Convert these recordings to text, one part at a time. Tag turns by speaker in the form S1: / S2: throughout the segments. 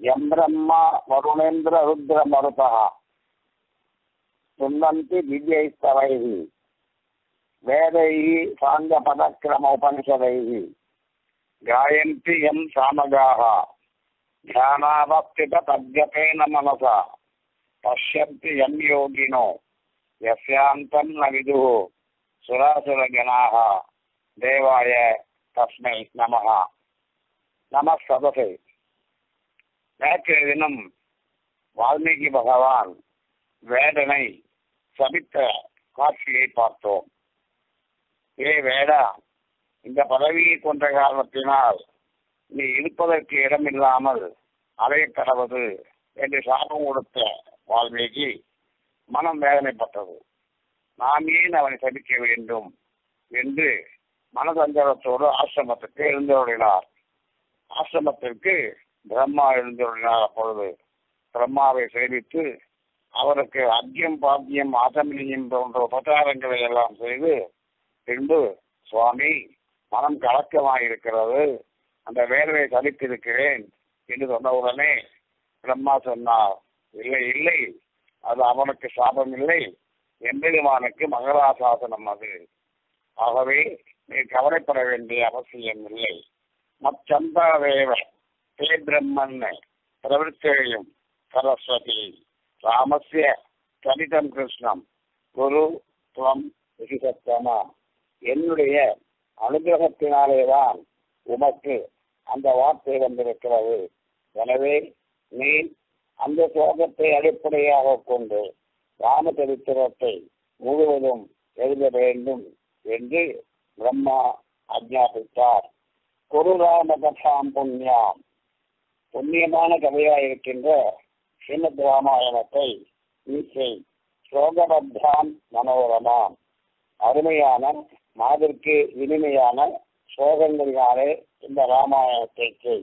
S1: யம் பிரம்மா வருணேந்திர ருத்ர மருதா சுந்தந்தி திவ்யைஸ்தவைஹி வேதைஹி சாங்க பதக்கிரம உபனிஷதைஹி காயந்தி யம் சாமகாஹ தியானாவஸ்தித தத்யபேன மனசா பஷ்யந்தி யம் யோகினோ யஸ்யாந்தம் ந விதுஹு சுராசுரகணாஹ தேவாய தஸ்மை நமஹ. நம சதசே. நேற்றைய தினம் வால்மீகி பகவான் வேடனை சபித்த காட்சியை பார்த்தோம். வேடா, இந்த பதவியை கொண்ட காரணத்தினால் நீ இருப்பதற்கு இடமில்லாமல் அலைய கடவது என்று சாபம் கொடுத்த வால்மீகி மனம் வேதனைப்பட்டது. நாம் ஏன் அவனை சபிக்க வேண்டும் என்று மனதஞ்சலத்தோடு ஆசிரமத்துக்கு எழுந்தருளினார். ஆசிரமத்திற்கு பிரம்மா எழுந்தருளினார். அப்பொழுது பிரம்மாவை சேவித்து அவருக்கு அத்தியம் பாத்தியம் ஆசமினியம் போன்ற உபச்சாரங்களை எல்லாம் செய்து பின்பு, சுவாமி, மனம் கலக்கமாயிருக்கிறது, அந்த வேலையை சலித்திருக்கிறேன் என்று சொன்னவுடனே பிரம்மா சொன்னார், இல்லை இல்லை, அது அவனுக்கு சாபம் இல்லை, எம்பெருமானுக்கு மங்களாசாசனம் அது. ஆகவே நீ கவலைப்பட வேண்டிய அவசியம் இல்லை. மச்சந்தாவேவ தே பிரம்மன் பிரவருத்தையும் சரஸ்வதி ராமஸ்ய சரிதம் கிருஷ்ணம் குரு துவம் விசிசத்தமா. என்னுடைய அனுகிரகத்தினாலேதான் உமக்கு அந்த வார்த்தை வந்திருக்கிறது. எனவே நீ அந்த ஸ்லோகத்தை அடிப்படையாக கொண்டு ராமச்சரித்திரத்தை முழுவதும் எழுத வேண்டும் என்று பிரம்மா ஆஜ்ஞாபித்தார். குரு ராம கதாம் புண்ணியாம், புண்ணியமான கதையாயிருக்கின்ற ஸ்ரீமத் ராமாயணத்தை நீச்சை ஸ்லோகபத்தாம் மனோரமாம், அருமையான மாதிற்கு இனிமையான ஸ்லோகங்களினாலே இந்த ராமாயணத்தை செய்.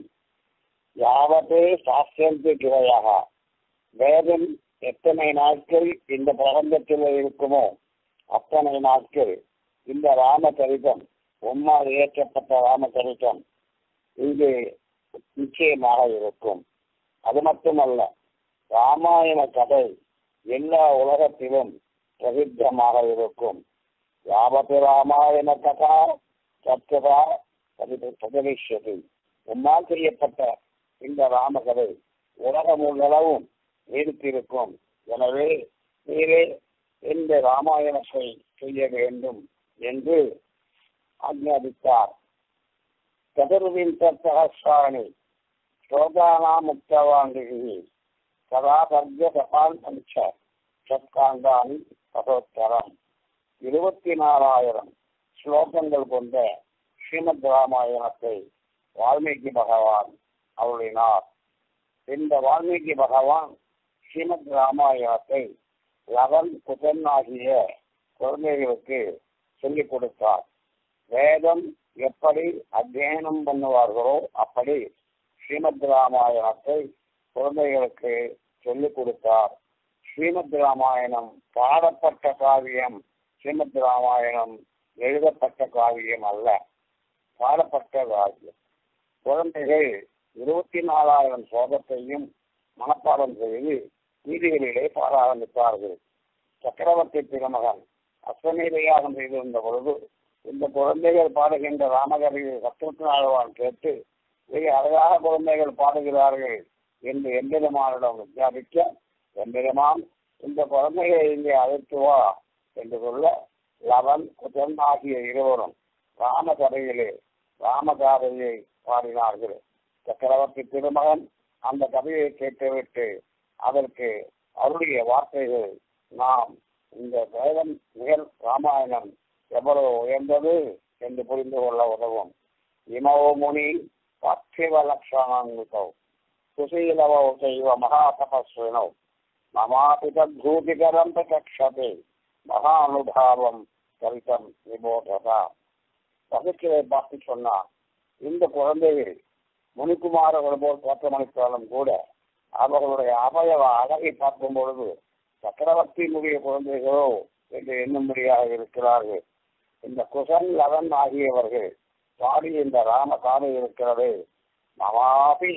S1: யாவத்தே சாஸ்திரத்து கிரையாக, வேதம் எத்தனை நாட்கள் இந்த பிரபஞ்சத்தில் இருக்குமோ அத்தனை நாட்கள் இந்த ராமச்சரிதம், உம்மால் இயற்றப்பட்ட ராமச்சரிதம் இங்கு நிச்சயமாக இருக்கும். அது மட்டுமல்ல, ராமாயண கதை எல்லா உலகத்திலும் பிரசித்தமாக இருக்கும். யாவத்து ராமாயண கதா சத்கதா பிரதிஷ்யதி, உம்மால் செய்யப்பட்ட இந்த ராமகதை உலகம் முழுவதும் நீடித்திருக்கும். எனவே நீரே இந்த ராமாயணத்தை செய்ய வேண்டும் என்று ஆஜ்ஞாபித்தார். சதுர்விம்சஹஸ்ராணி ஸ்லோகானாம் முக்தவாங்கிகி சதா பர்ஜ கபால் பஞ்ச சத்காந்தானி பதோத்தரம். 24,000 ஸ்லோகங்கள் கொண்ட ஸ்ரீமத் ராமாயணத்தை வால்மீகி பகவான் அருளினார். இந்த வால்மீகி பகவான் ஸ்ரீமத் ராமாயணத்தை லவன் குதன் ஆகிய குழந்தைகளுக்கு சொல்லிக் கொடுத்தார். வேதம் எப்படி அத்தியனம் பண்ணுவார்களோ அப்படி ஸ்ரீமத் ராமாயணத்தை குழந்தைகளுக்கு சொல்லிக் கொடுத்தார். ஸ்ரீமத் ராமாயணம் பாடப்பட்ட காவியம், ஸ்ரீமத் ராமாயணம் எழுதப்பட்ட காவியம் அல்ல, பாடப்பட்ட காவியம். குழந்தைகள் 24,000 ஸ்லோகத்தையும் மனப்பாடம் செய்து வீதிகளிலே பாட ஆரம்பித்தார்கள். சக்கரவர்த்தி திருமகன் அஸ்வமேதையாகம் செய்திருந்த பொழுது இந்த குழந்தைகள் பாடுகின்ற ராமகதையை சத்ருத்னாழ்வான் கேட்டு மிக அழகாக குழந்தைகள் பாடுகிறார்கள் என்று எம்பெருமானிடம் விஞ்ஞாபிக்க, எம்பெருமான் இந்த குழந்தைகளை இங்கே அழைத்து வா என்று சொல்ல, லவன் குதன் ஆகிய இருவரும் ராமகதையிலே ராமகாதையை பாடினார்கள். சக்கரவர்த்தி திருமகன் அந்த கதையை கேட்டுவிட்டு அதற்கு அவருடைய வார்த்தைகள், நாம் இந்த வேதம் நிகழ் ராமாயணம் எவ்வளவு உயர்ந்தது என்று புரிந்து கொள்ள உதவும். இமோ முனி பார்த்திவ லட்சணோ சுசீலவோ செய்வ மகா தபஸ்வினோ மமாபி தூதிகரம் பிரகட்சதே மகானுபாவம் சரிதம் விபோததா. பகச்சிலை பார்த்து சொன்னார், இந்த குழந்தைகள் முனிக்குமாரர்கள் போல் தோற்றமளித்தாலும் கூட அவர்களுடைய அவயவ அழகை பார்க்கும் பொழுது சக்கரவர்த்தியினுடைய குழந்தைகளோ என்று எண்ணும்படியாக இருக்கிறார்கள். இந்த குசன் லவன் ஆகியவர்கள் பாடி இந்த ராம காதை இருக்கிறது. மமாபி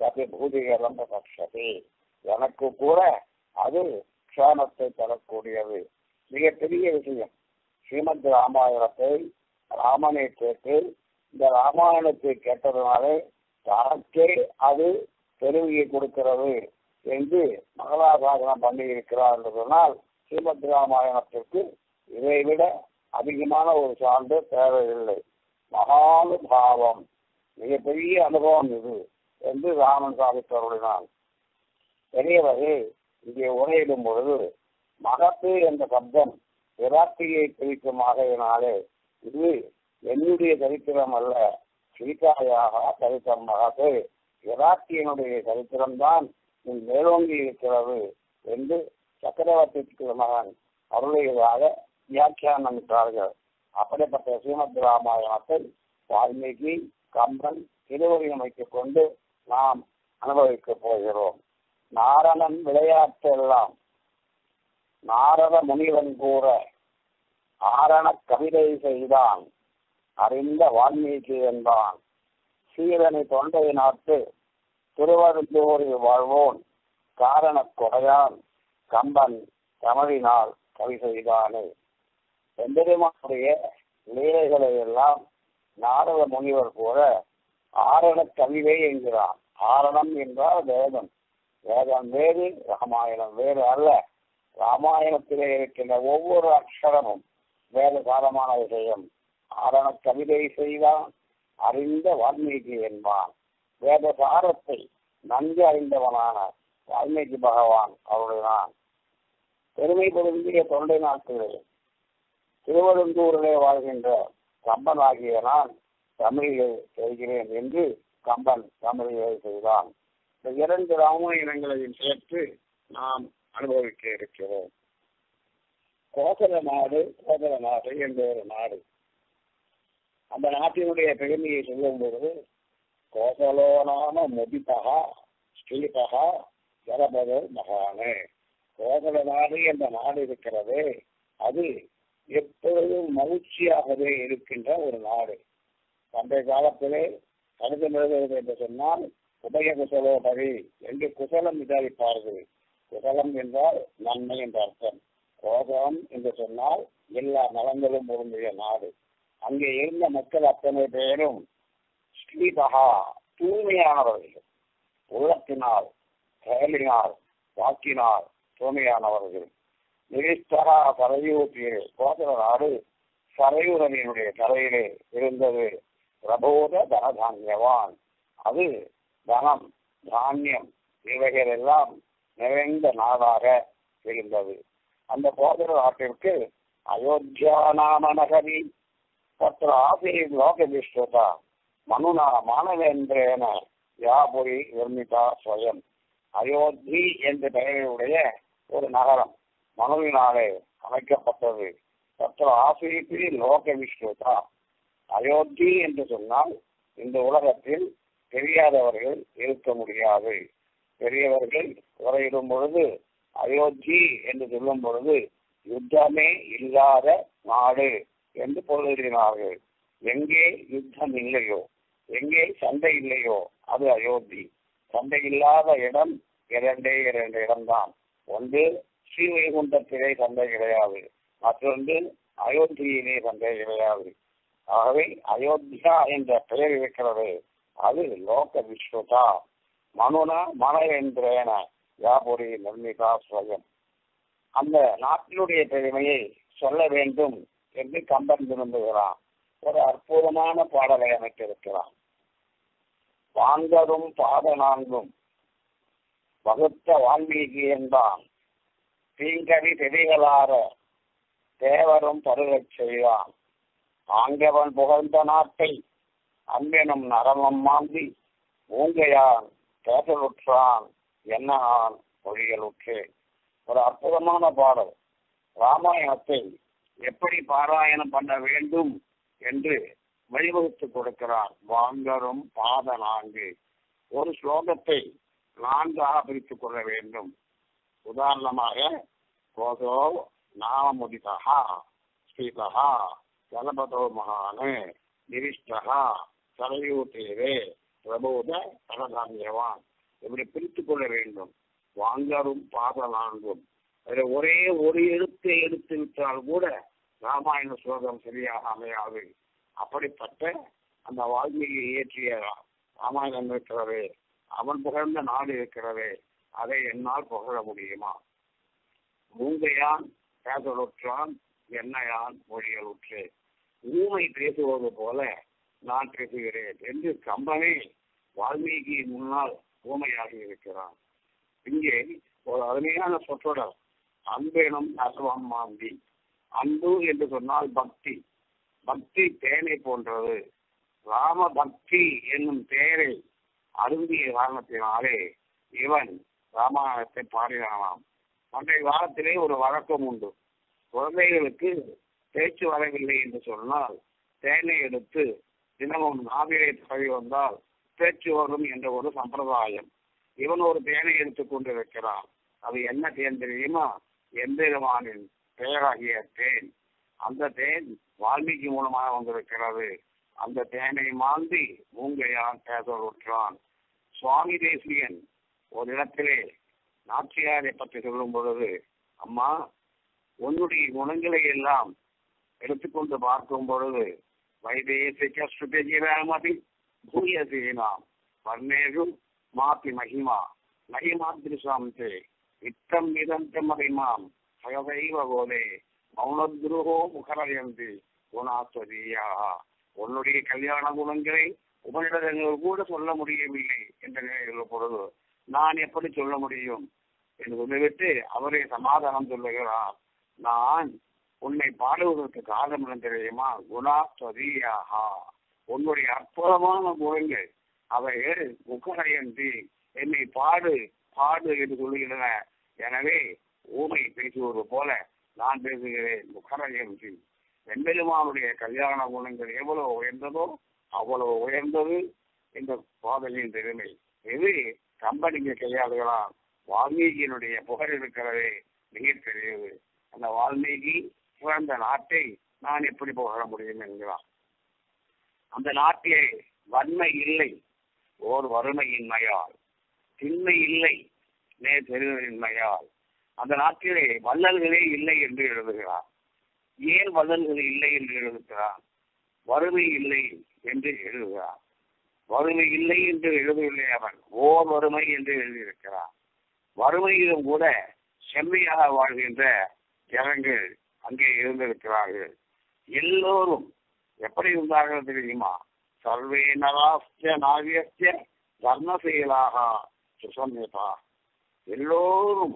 S1: சதி பூதிகரம் பட்சதி, எனக்கு கூட அது க்ஷேமத்தை தரக்கூடியது. மிகப்பெரிய விஷயம். ஸ்ரீமத் ராமாயணத்தை ராமனை கேட்டு இந்த ராமாயணத்தை கேட்டதுனாலே தனக்கே அது பெருமையை கொடுக்கிறது என்று மங்களாசாசனம் பண்ணி இருக்கிறார் என்று சொன்னால் ஸ்ரீமத் ராமாயணத்திற்கு இதைவிட அதிகமான ஒரு சான்று தேவையில்லை. மகானுபாவம், மிகப்பெரிய அனுபவம் இது என்று ராமன் சாதித்தருளினான். பெரியவர்கள் இங்கே உரையிடும் பொழுது மகத்து என்ற சப்தம் விராட்டியை குறிக்கும் ஆகையினாலே இது என்னுடைய சரித்திரம் அல்ல, சீதாயாக சரித்திரம். மகத்து விராட்டியனுடைய சரித்திரம்தான் மேலோங்கி இருக்கிறது என்று சக்கரவர்த்தி மகன் அருளையதாக வியாக்கியானமிட்டார்கள். அப்படிப்பட்ட ஸ்ரீமத் ராமாயணத்தை வால்மீகி, கம்பன் திருவடியும் வைத்துக் கொண்டு நாம் அனுபவிக்கப் போகிறோம். நாரணன் விளையாட்டெல்லாம் நாரத முனிவன் கூற ஆரண கவிதை செய்தான் அறிந்த வால்மீகி என்பான். சீரனை தொண்டை நாட்டு திருவருந்தூரில் வாழ்வோன் காரண கொடையான் கம்பன் தமிழினால் கவி செய்தானே. எம்பெருமானுடைய லீலைகளை எல்லாம் நாரத முனிவர் கூற ஆரண கவிதை என்கிறான். ஆரணம் என்றால் வேதம். வேதம் வேறு, ராமாயணம் வேறு அல்ல. ராமாயணத்திலே இருக்கின்ற ஒவ்வொரு அக்ஷரமும் வேத காலமான விஷயம். ஆரண கவிதை செய்தான் அறிந்த வால்மீகி என்பான். வேத சாரத்தை நன்கு அறிந்தவனான வால்மீகி பகவான் அவருடையான். பெருமை பொருந்திய தொண்டை நாட்டிலே திருவருந்தூரிலே வாழ்கின்ற கம்பன் ஆகிய நான் தமிழிலே செய்கிறேன் என்று கம்பன் தமிழிலே செய்தான். இந்த இரண்டு ராமாயணங்களையும் சேர்த்து நாம் அனுபவிக்க இருக்கிறோம். கோசல நாடு என்ற ஒரு நாடு. அந்த நாட்டினுடைய பெருமையை சொல்லும் பொழுது கோசலோ நாம முதிபகா ஸ்ரீபகா ஜலபதோ மகானே. கோசல நாடு என்ற நாடு இருக்கிறது, அது எப்பொழுதும் மகிழ்ச்சியாகவே இருக்கின்ற ஒரு நாடு. பண்டைய காலத்திலே கடிதம் எழுதுவது என்று சொன்னால் உபய குசலோபரி என்று குசலம் விசாரிப்பார்கள். குசலம் என்றால் நன்மை என்ற அர்த்தம். கோசலம் என்று சொன்னால் எல்லா நலங்களும் பொருந்திய நாடு. அங்கே இருந்த மக்கள் அத்தனை பேரும் ஸ்ரீபகா தூய்மையானவர்கள், உள்ளத்தினால் செயலினால் வாக்கினால் தூய்மையானவர்கள். நிரிஷ்டகா சரையூற்றிலே, கோசல நாடு சரையூரனினுடைய கரையிலே இருந்தது. பிரபோத தனதான்யவான், அது தனம் தானியம் இவைகள் எல்லாம் நிறைந்த நாடாக இருந்தது. அந்த கோசல நாட்டிற்கு அயோத்தியா நாம நகரி தத்திர ஆசீர் லோகவிஸ்வதா மனுனா மானவேந்திரேன யாபுரி நிர்மிதா ஸ்வயம். அயோத்தி என்ற பெயருடைய ஒரு நகரம் மனுவினாலே அமைக்கப்பட்டது. தத்திர ஆசீர் லோகவிஸ்வதா. அயோத்தி என்று சொன்னால் இந்த உலகத்தில் தெரியாதவர்கள் இருக்க முடியாது. பெரியவர்கள் உரையிடும் பொழுது அயோத்தி என்று சொல்லும் பொழுது யுத்தமே இல்லாத நாடு என்று பொருளினார்கள். எங்கே யுத்தம் இல்லையோ, எங்கே சண்டை இல்லையோ அது அயோத்தி. சண்டை இல்லாத இடம் இரண்டு இடம்தான். ஒன்று ஸ்ரீவைகுண்டத்திலே சண்டை கிடையாது, மற்றொன்று அயோத்தியிலே சண்டை கிடையாது. ஆகவே அயோத்தியா என்ற பெயர் இருக்கிறது, அது லோக விஸ்வதா மனுனா மனவேந்திரேன யாபுரி நிர்மிதா ஸ்வயம். அந்த நாட்டினுடைய பெருமையை சொல்ல வேண்டும் என்று கம்பன் விரும்புகிறான். ஒரு அற்புதமான பாடலை அமைத்திருக்கிறான். வாங்கரும் பாத நான்கும் வகுத்த வால்மீகி என்பான், தீங்கவி பெரிகளார தேவரும் பருகச் செய்வான். ஆங்கவன் புகழ்ந்த நாட்டை அன்பெனும் நரமம் மாந்தி ஊங்கையான் பேசலுற்றான் என்ன நான் மொழிகளுற்றேன். ஒரு அற்புதமான பாடல். ராமாயணத்தை எப்படி பாராயணம் பண்ண வேண்டும் என்று வழிவகுத்து கொடுக்கிறான். வாங்கரும் பாத நான்கு. ஒரு ஸ்லோகத்தை நான்காக பிரித்துக் கொள்ள வேண்டும். உதாரணமாக கோசோ நாமமுதிதா ஸ்ரீபகா ஜலபதோ மகானே நிரிஷ்டகா சரையூ தீரே பிரபோத தனதான்யவான் இப்படி பிரித்துக் கொள்ள வேண்டும். வாங்கரும் பாதலாண்டும் அதில் ஒரே ஒரு எழுத்தை எடுத்து விட்டால் கூட ராமாயண ஸ்லோகம் சரியாக அமையாது. அப்படிப்பட்ட அந்த வால்மீகி இயற்றிய ராமாயணம் இருக்கிறதே, அவன் புகழ்ந்த நாடு இருக்கிறதே, அதை என்னால் புகழ முடியுமா? மூங்கையான் பேசலுற்றான், என்னையான் மொழியலுற்றே. ஊமை பேசுவது போல நான் பேசுகிறேன் என்று கம்பனே வால்மீகி முன்னால் ஊமையாகி இருக்கிறான். இங்கே ஒரு அருமையான சொற்றொடர், அன்பெனும் அசவம் மாந்தி. அன்பு என்று சொன்னால் பக்தி. பக்தி தேனை போன்றது. ராம பக்தி என்னும் பெயரை அருந்திய காரணத்தினாலே இவன் ராமாயணத்தை பாடினானாம். அன்றைய காலத்திலே ஒரு வழக்கம் உண்டு. குழந்தைகளுக்கு பேச்சு வரவில்லை என்று சொன்னால் தேனை எடுத்து தினமும் நாவிலே தடவி வந்தால் பேச்சு வரும் என்ற ஒரு சம்பிரதாயம். இவன் ஒரு தேனை எடுத்துக் கொண்டிருக்கிறான். அது என்ன தேன் தெரியுமா? எம்பெருமானின் பெயராகிய தேன். அந்த தேன் வால்மீகி மூலமாக வந்திருக்கிறது. அந்த தேனை மாந்தி மூங்கையான் பேசலுற்றான். சுவாமி தேசிகன் ஒரு இடத்திலே நாச்சியாரை பற்றி சொல்லும் பொழுது, அம்மா, உன்னுடைய குணங்களை எல்லாம் எடுத்துக்கொண்டு பார்க்கும் பொழுது வைதேசிக ஸ்ருதிராமதி பூயசீனாம் வர்ணேஷு மாபி மகிமா மகிமாத்ரிசாந்தே இத்தம் இதந்த மகிமாம் சகதைவ கோலே மௌனத்ருஹோ முகரயந்தி குணாஸ்வதியாக. உன்னுடைய கல்யாண குணங்களை உபனிடங்கள் கூட சொல்ல முடியவில்லை என்ற நிலையில் பொழுது நான் எப்படி சொல்ல முடியும் என்று சொல்லிவிட்டு அவரே சமாதானம் சொல்லுகிறார். நான் உன்னை பாடுவதற்கு காரணம் என்ன தெரியுமா? குணாஸ்வதியாக. உன்னுடைய அற்புதமான குணங்கள் அவைகள் முகரயந்தி என்னை பாடு பாடு என்று சொல்லுகின்றன. எனவே ஊமை பேசுவது போல நான் பேசுகிறேன். முகரயந்தி. வெண்பெருமானுடைய கல்யாண குணங்கள் எவ்வளவு உயர்ந்ததோ அவ்வளவு உயர்ந்தது இந்த பாடலின் பெருமை. இது கம்பனிங்க கையாளுகளாம். வால்மீகியினுடைய புகழ் இருக்கிறதே மிக பெரியது. அந்த வால்மீகி பிறந்த நாட்டை நான் எப்படி புகழ முடியும் என்கிறான். அந்த நாட்டிலே வன்மை இல்லை, ஓர் வறுமையின்மையால், திண்மை இல்லை, நேர்மையால். அந்த நாட்டிலே வள்ளல்களே இல்லை என்று எழுதுகிறார். ஏன் வள்ளல்கள் இல்லை என்று எழுதுகிறார்? வறுமை இல்லை என்று எழுதுகிறார். வறுமை இல்லை என்று எழுதவில்லை அவன், ஓர் வறுமை என்று எழுதியிருக்கிறார். வறுமையிலும் கூட செம்மையாக வாழ்கின்ற ஜனங்கள் அங்கே இருந்திருக்கிறார்கள். எல்லோரும் எப்படி இருந்தார்கள் தெரியுமா? சர்வே நராஸ்ய நாவியஸ்ய தர்மசீலாக சுசம்யதா. எல்லோரும்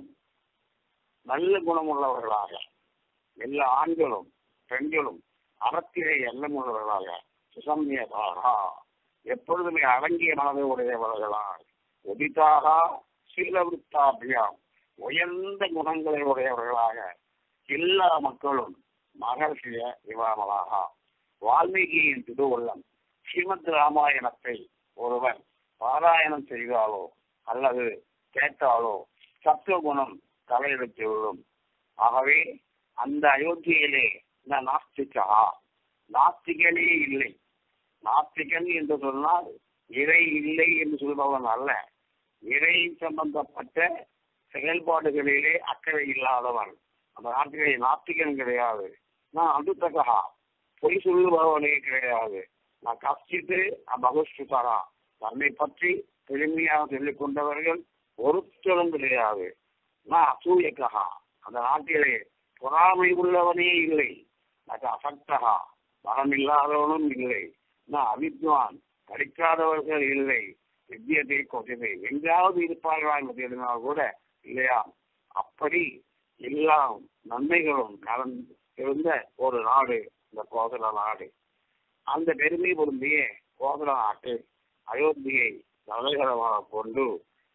S1: நல்ல குணமுள்ளவர்களாக, எல்லா ஆண்களும் பெண்களும் அறத்திலே எண்ணம் உள்ளவர்களாக, சுசம்யதாக எப்பொழுதுமே அடங்கிய மனதை உடையவர்களாக, உதிதாக சீலவிருத்தாபியாம் உயர்ந்த குணங்களை உடையவர்களாக எல்லா மக்களும் மகர்ஷிய விவாமலாக. வால்மீகியின் திருவுள்ளம் ஸ்ரீமத் ராமாயணத்தை ஒருவன் பாராயணம் செய்தாலோ அல்லது கேட்டாலோ சத்துவகுணம் தலையெடுத்து விடும். ஆகவே அந்த அயோத்தியிலே இந்த நாஸ்திகா, நாஸ்திகனே இல்லை. நாஸ்திகன் என்று சொன்னால் இறை இல்லை என்று சொல்பவன் அல்ல, இறை சம்பந்தப்பட்ட செயல்பாடுகளிலே அக்கறை இல்லாதவன். அந்த நாட்டிலே நாஸ்திகன் கிடையாது. நான் அதுத்தகா, பொய் சொல்லுபவனே கிடையாது. நான் கஷ்டித்து பகுஷ்டுதரா, தன்னை பற்றி பெருமையாக சொல்லிக் கொண்டவர்கள் ஒருத்தரும் கிடையாது. நான் அசூயக்கா, அந்த நாட்டிலே பொறாமை உள்ளவனே இல்லை. நான் அசக்தகா, பலம் இல்லாதவனும் இல்லை. நான் அவித்வான், படிக்காதவர்கள் இல்லை. வித்தியத்தை கொண்டதை எங்காவது இருப்பார்களா என்று எழுதினால் கூட இல்லையா? அப்படி எல்லா நன்மைகளும் இருந்த ஒரு நாடு இந்த கோசல நாடு. அந்த பெருமை பொருந்திய கோசல நாட்டு அயோத்தியை தலைகரமாக கொண்டு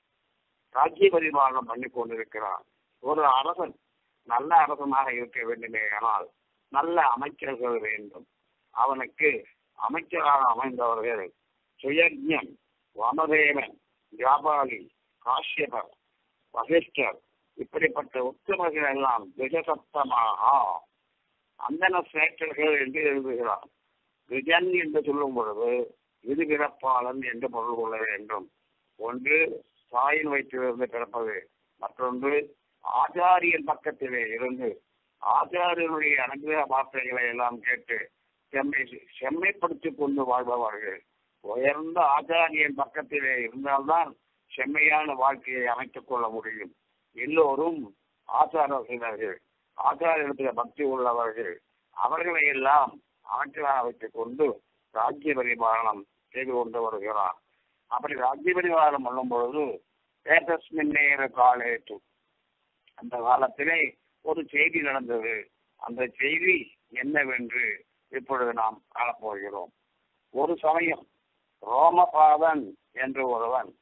S1: ராஜ்ய பரிபாலனம் பண்ணி கொண்டிருக்கிறான். ஒரு அரசன் நல்ல அரசனாக இருக்க வேண்டுமே, ஆனால் நல்ல அமைச்சர்கள் வேண்டும். அவனுக்கு அமைச்சராக அமைந்தவர்கள் சுயஜ்ஞன், வமதேவன், வியாபாரி, காஷ்யபர், வசிஷ்டர், இப்படிப்பட்ட உத்தமர்கள் எல்லாம் திஜசப்தமாக அந்தன சேற்றர்கள் என்று எழுதுகிறார். திஜன் என்று சொல்லும் பொழுது இருபிறப்பாளன் என்று பொருள் கொள்ள வேண்டும். ஒன்று தாயின் வயிற்றிலிருந்து பிறப்பது, மற்றொன்று ஆச்சாரியன் பக்கத்திலே இருந்து ஆச்சாரியனுடைய அனுகிரக வார்த்தைகளை எல்லாம் கேட்டு செம்மைப்படுத்திக் கொண்டு வாழ்பவர்கள். உயர்ந்த ஆச்சாரியன் பக்கத்திலே இருந்தால்தான் செம்மையான வாழ்க்கையை அமைத்துக் கொள்ள முடியும். எல்லோரும் ஆச்சாரர்கள், ஆச்சாரியத்தில் பக்தி உள்ளவர்கள், அவர்களை எல்லாம் அமைச்சராக வைத்துக் கொண்டு ராஜ்ய பரிபாலனம் செய்து கொண்டு வருகிறார். அப்படி ராஜ்ய பரிபாலனம் பண்ணும் பொழுது ஏதஸ்மின்னேர காலேத்து, அந்த காலத்திலே ஒரு செய்தி நடந்தது. அந்த செய்தி என்னவென்று இப்பொழுது நாம் காணப்போகிறோம். ஒரு சமயம் ரோமபாதன் என்று ஒருவன்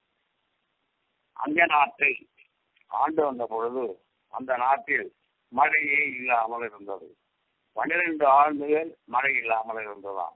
S1: அந்த நாட்டை ஆண்டு வந்த பொழுது அந்த நாட்டில் மழையே இல்லாமல் இருந்தது. 12 ஆண்டுகள் மழை இல்லாமல் இருந்ததாம்.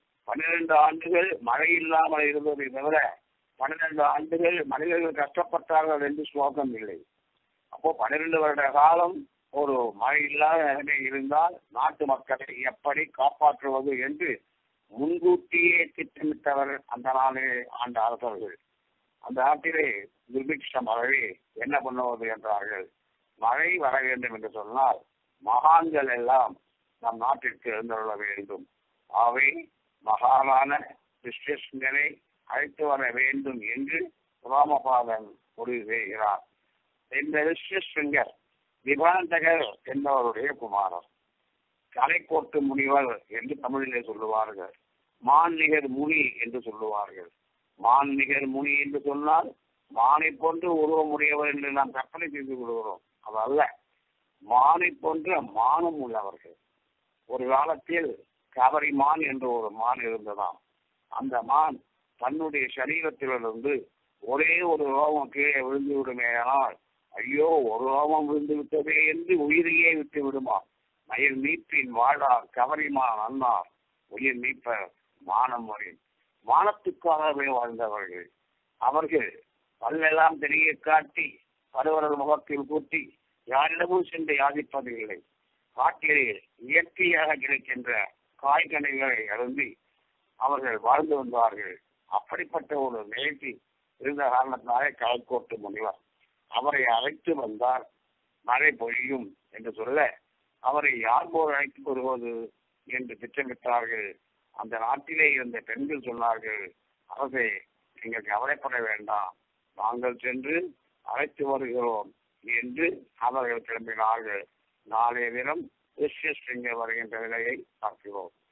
S1: 12 ஆண்டுகள் மழை இல்லாமல் இருந்ததை தவிர 12 ஆண்டுகள் மனிதர்கள் கஷ்டப்பட்டார்கள் என்று ஸ்லோகம் இல்லை. அப்போ 12 வருட காலம் ஒரு மழை இல்லாத நிலைமை இருந்தால் நாட்டு மக்களை எப்படி காப்பாற்றுவது என்று முன்கூட்டியே திட்டமிட்டவர் அந்த நாளிலே ஆண்ட அரசர்கள். அந்த நாட்டிலே துர்பிக்ஷம் வரவே என்ன பண்ணுவது என்றார்கள். மழை வர வேண்டும் என்று சொன்னால் மகான்கள் எல்லாம் நம் நாட்டிற்கு எழுந்துள்ள வேண்டும். ஆகவே மகானான கிருஷ்ணனை அழைத்து வர வேண்டும் என்று ராமபாதன் முடிவு செய்கிறார். இந்த ரிஷ்யசிங்கர் விபாந்தகர் என்பவருடைய குமாரர். கலைக்கோட்டு முனிவர் என்று தமிழிலே சொல்லுவார்கள். மான்நிகர் முனி என்று சொல்லுவார்கள். மான்நிகர் முனி என்று சொன்னால் மானை போன்று உருவமுடையவர் என்று நாம் கற்பனை செய்து கொள்கிறோம். அதல்ல, மானை போன்ற மானம் உள்ளவர்கள். ஒரு காலத்தில் கவரி மான் என்று ஒரு மான் இருந்ததாம். அந்த மான் தன்னுடைய சரீரத்திலிருந்து ஒரே ஒரு ரோமம் கீழே விழுந்து விடுமேயானால், ஐயோ ஒரு ரோமம் விழுந்து விட்டதே என்று உயிரையே விட்டு விடுமா. மயில் மீட்பின் வாழார் கவரிமான் அன்னார், உயிர் மீட்பர் மானம் வரின். மானத்துக்காகவே வாழ்ந்தவர்கள். அவர்கள் பல்லெல்லாம் தெரிய காட்டி பருவரல் முகத்தில் கூட்டி யாரிடமும் சென்று யாதிப்பதில்லை. காட்டிலே இயற்கையாக கிடைக்கின்ற காய்கனிகளை அருந்தி அவர்கள் வாழ்ந்து வந்தார்கள். அப்படிப்பட்ட ஒரு நிகழ்ச்சி இருந்த காரணத்தினாலே கலைக்கோட்டு முனிவர் அவரை அழைத்து வந்தார். மழை பொழியும் என்று சொல்ல அவரை யார் போல் அழைத்து வருவது என்று திட்டமிட்டார்கள். அந்த நாட்டிலே இருந்த பெண்கள் சொன்னார்கள், அரசே, நீங்கள் கவலைப்பட வேண்டாம், நாங்கள் சென்று அழைத்து வருகிறோம் என்று அவர்கள் கிளம்பினார்கள். நாளைய தினம் ரிஷ்யசிங்கர் வருகின்ற நிலையை பார்க்கிறோம்.